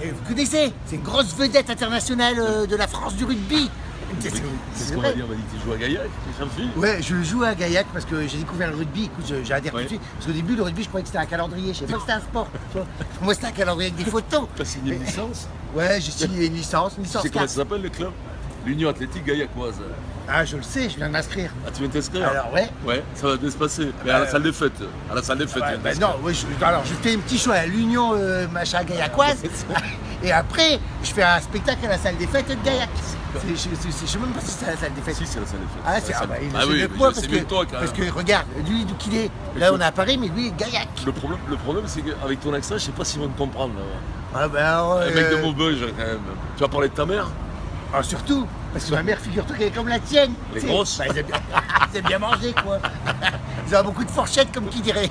vous connaissez, c'est une grosse vedette internationale de la France du rugby. C'est ce qu'on va dire, on va dire que tu joues à Gaillac, Jean-Philippe. Ouais, je joue à Gaillac parce que j'ai découvert le rugby. Écoute, j'adhère tout de suite. Parce qu'au début, le rugby, je croyais que c'était un calendrier. Je savais pas que c'était un sport. Tu vois. Pour moi, c'était un calendrier avec des photos. Tu as signé une licence? Ouais, j'ai signé une licence. Tu sais comment ça s'appelle le club? L'Union Athlétique Gaillacoise. Ah, je le sais, je viens de m'inscrire. Ah, tu viens de t'inscrire? Alors, ouais. Ouais, ça va bien se passer. Mais à la salle des fêtes. À la salle des fêtes. Ouais, bah non, ouais, alors je fais un petit choix à l'Union machin Gaillacoise. Et après, je fais un spectacle à la salle des fêtes de Gaillac. Je sais même pas si c'est à la salle des fêtes. Si, c'est la salle des fêtes. Ah, c'est il ah oui, moi c'est mieux que toi quand même. parce que regarde, lui d'où qu'il est. Là, on est à Paris, mais lui, Gaillac. Le problème c'est qu'avec ton accent, je sais pas s'ils vont te comprendre. Là. Ah, bah, Un mec de Maubeuge quand même. Tu vas parler de ta mère? Ah, surtout, parce que ma mère, figure-toi qu'elle est comme la tienne. Les grosses. Bah, ils aiment bien manger, quoi. Ils ont beaucoup de fourchettes, comme qui dirait.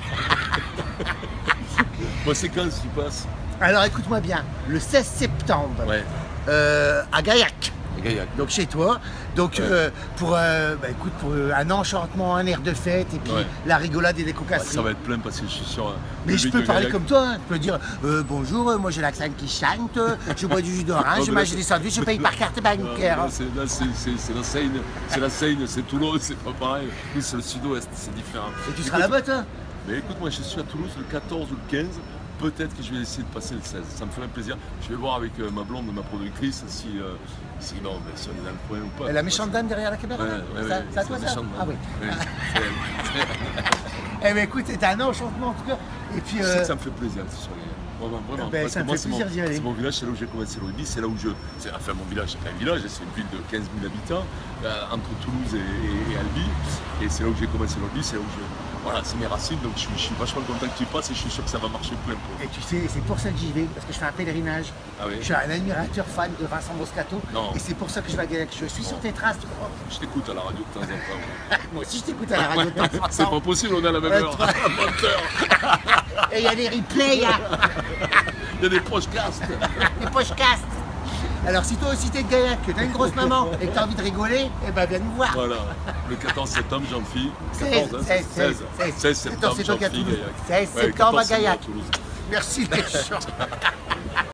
Moi, c'est quand tu passes? Alors, écoute-moi bien, le 16 septembre, Ouais. à Gaillac. Gaillac. Donc chez toi, donc Ouais. pour un enchantement, un air de fête et puis Ouais. la rigolade et les Ouais, cocasseries. ça va être plein parce que je suis sûr. Mais je peux parler comme toi, hein. Je peux dire bonjour, moi j'ai l'accent qui chante, je bois du jus d'orange, je mange des sandwichs, je paye par carte bancaire. Là, c'est la Seine, c'est Toulon, c'est pas pareil. Nous, c'est le sud-ouest, c'est différent. Et tu seras là-bas, toi? Mais écoute, moi je suis à Toulouse le 14 ou le 15. Peut-être que je vais essayer de passer le 16. Ça me ferait plaisir. Je vais voir avec ma blonde, ma productrice, si on est dans le coin ou pas. Et la méchante dame derrière la caméra? Ouais, C'est à toi ça? Ah oui. Ouais, c'est elle. Eh bien écoute, c'est un enchantement en tout cas. Et puis. Je sais que ça me fait plaisir, c'est sûr. Vraiment. Ben, Parce ça que me moi, fait plaisir d'y aller. c'est mon village, c'est là où j'ai commencé le rugby, c'est là où enfin, mon village, c'est pas un village, c'est une ville de 15 000 habitants, entre Toulouse et Albi. Et c'est là où j'ai commencé le rugby, c'est là où voilà, c'est mes racines, donc je suis vachement content que tu passes et je suis sûr que ça va marcher plein pot. Et tu sais, c'est pour ça que j'y vais, parce que je fais un pèlerinage. Ah oui. Je suis un admirateur fan de Vincent Moscato. Non. Et c'est pour ça que je vais à Gaillac. Je suis sur tes traces, tu crois? Je t'écoute à la radio de temps en temps. Moi aussi, je t'écoute à la radio de temps en temps. C'est pas possible, on a la même heure. Menteur. Et il y a des replays, il y a Il y a des podcasts. des podcasts. Alors, si toi aussi t'es de Gaillac, que t'as une grosse maman et que t'as envie de rigoler, eh ben viens nous voir. Voilà, le 14 septembre, Jean-Philippe. 16 septembre, septembre, Jean-Philippe, Gaillac. 16 Ouais, septembre à 14 septembre Gaillac. Toulouse. Merci les gens.